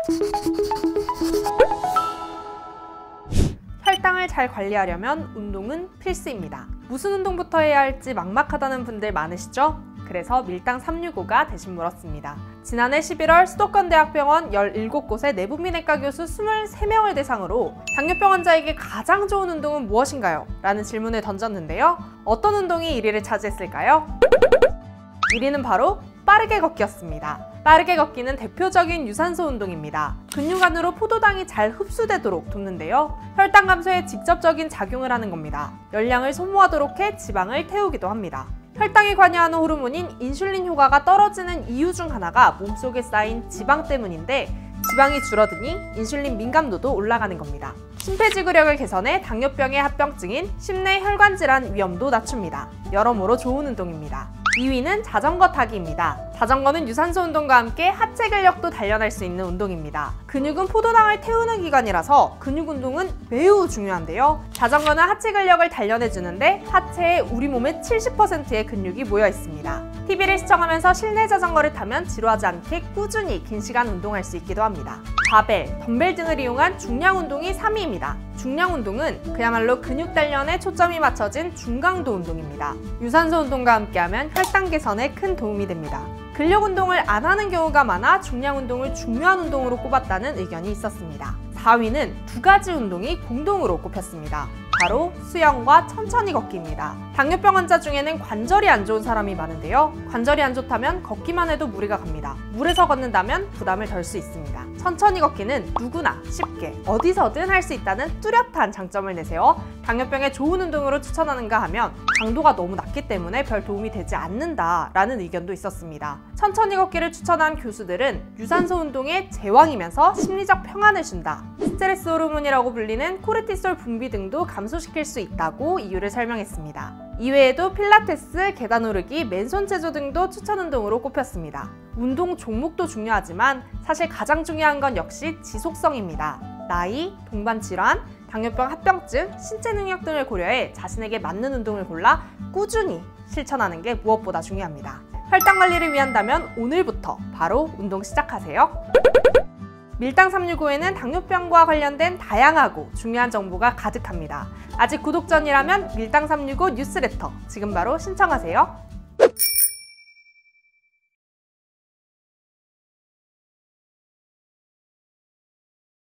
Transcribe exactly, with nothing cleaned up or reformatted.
혈당을 잘 관리하려면 운동은 필수입니다. 무슨 운동부터 해야 할지 막막하다는 분들 많으시죠? 그래서 밀당 삼육오가 대신 물었습니다. 지난해 십일월 수도권대학병원 열일곱 곳의 내분비내과 교수 이십삼 명을 대상으로 당뇨병 환자에게 가장 좋은 운동은 무엇인가요? 라는 질문을 던졌는데요. 어떤 운동이 일 위를 차지했을까요? 일 위는 바로 빠르게 걷기였습니다. 빠르게 걷기는 대표적인 유산소 운동입니다. 근육 안으로 포도당이 잘 흡수되도록 돕는데요. 혈당 감소에 직접적인 작용을 하는 겁니다. 열량을 소모하도록 해 지방을 태우기도 합니다. 혈당에 관여하는 호르몬인 인슐린 효과가 떨어지는 이유 중 하나가 몸속에 쌓인 지방 때문인데, 지방이 줄어드니 인슐린 민감도도 올라가는 겁니다. 심폐지구력을 개선해 당뇨병의 합병증인 심내 혈관 질환 위험도 낮춥니다. 여러모로 좋은 운동입니다. 이 위는 자전거 타기입니다. 자전거는 유산소 운동과 함께 하체 근력도 단련할 수 있는 운동입니다. 근육은 포도당을 태우는 기관이라서 근육 운동은 매우 중요한데요. 자전거는 하체 근력을 단련해주는데 하체에 우리 몸의 칠십 퍼센트의 근육이 모여 있습니다. 티비를 시청하면서 실내 자전거를 타면 지루하지 않게 꾸준히 긴 시간 운동할 수 있기도 합니다. 바벨, 덤벨 등을 이용한 중량 운동이 삼 위입니다. 중량 운동은 그야말로 근육 단련에 초점이 맞춰진 중강도 운동입니다. 유산소 운동과 함께하면 혈당 개선에 큰 도움이 됩니다. 근력 운동을 안 하는 경우가 많아 중량 운동을 중요한 운동으로 꼽았다는 의견이 있었습니다. 사 위는 두 가지 운동이 공동으로 꼽혔습니다. 바로 수영과 천천히 걷기입니다. 당뇨병 환자 중에는 관절이 안 좋은 사람이 많은데요. 관절이 안 좋다면 걷기만 해도 무리가 갑니다. 물에서 걷는다면 부담을 덜 수 있습니다. 천천히 걷기는 누구나 쉽게 어디서든 할 수 있다는 뚜렷한 장점을 내세워 당뇨병에 좋은 운동으로 추천하는가 하면 강도가 너무 낮기 때문에 별 도움이 되지 않는다라는 의견도 있었습니다. 천천히 걷기를 추천한 교수들은 유산소 운동의 제왕이면서 심리적 평안을 준다, 스트레스 호르몬이라고 불리는 코르티솔 분비 등도 감소시킬 수 있다고 이유를 설명했습니다. 이외에도 필라테스, 계단 오르기, 맨손 체조 등도 추천 운동으로 꼽혔습니다. 운동 종목도 중요하지만 사실 가장 중요한 건 역시 지속성입니다. 나이, 동반 질환, 당뇨병 합병증, 신체 능력 등을 고려해 자신에게 맞는 운동을 골라 꾸준히 실천하는 게 무엇보다 중요합니다. 혈당 관리를 위한다면 오늘부터 바로 운동 시작하세요. 밀당 삼육오에는 당뇨병과 관련된 다양하고 중요한 정보가 가득합니다. 아직 구독 전이라면 밀당 삼육오 뉴스레터 지금 바로 신청하세요.